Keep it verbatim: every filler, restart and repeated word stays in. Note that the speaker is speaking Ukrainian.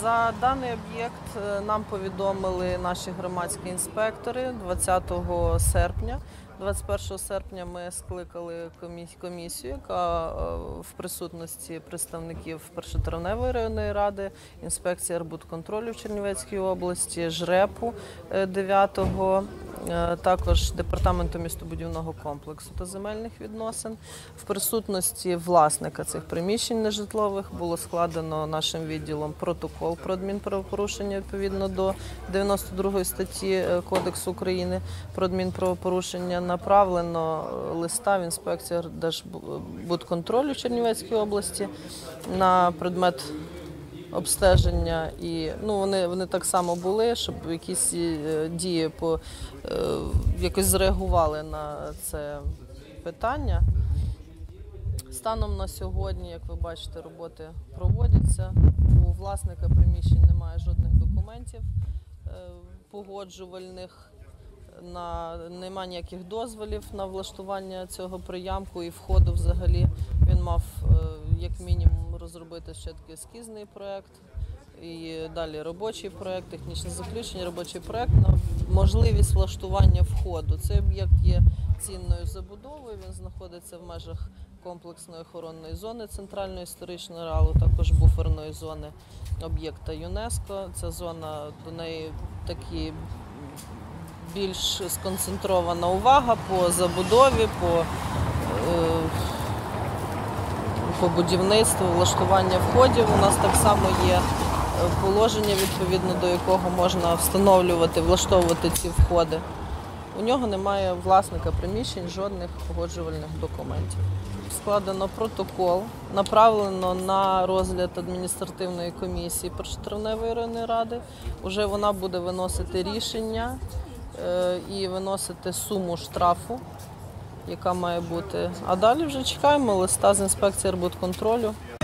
За даний об'єкт нам повідомили наші громадські інспектори двадцятого серпня. двадцять першого серпня ми скликали комісію, яка в присутності представників Першотравневої районної ради, інспекції архбудконтролю в Чернівецькій області, ЖРЕПу дев'ятого, також Департаменту містобудівного комплексу та земельних відносин. В присутності власника цих приміщень нежитлових було складено нашим відділом протокол про адмінправопорушення відповідно до дев'яносто другої статті Кодексу України про адмінправопорушення. Направлено листа в інспекцію Держбудконтролю в Чернівецькій області на предмет обстеження. І ну, вони, вони так само були, щоб якісь дії по, якось зреагували на це питання. Станом на сьогодні, як ви бачите, роботи проводяться. У власника приміщень немає жодних документів погоджувальних. На, нема ніяких дозволів на влаштування цього приямку і входу взагалі. Він мав як мінімум розробити ще такий ескізний проєкт, і далі робочий проєкт, технічне заключення, робочий проєкт на можливість влаштування входу. Цей об'єкт є цінною забудовою, він знаходиться в межах комплексної охоронної зони Центральної історичної ареалу, також буферної зони об'єкта ЮНЕСКО. Ця зона, до неї такі більш сконцентрована увага по забудові, по, по будівництву, влаштування входів. У нас так само є положення, відповідно до якого можна встановлювати, влаштовувати ці входи. У нього немає власника приміщень жодних погоджувальних документів. Складено протокол, направлено на розгляд адміністративної комісії Першотравневої районної ради. Уже вона буде виносити рішення і виносити суму штрафу, яка має бути. А далі вже чекаємо листа з інспекції архбудконтролю.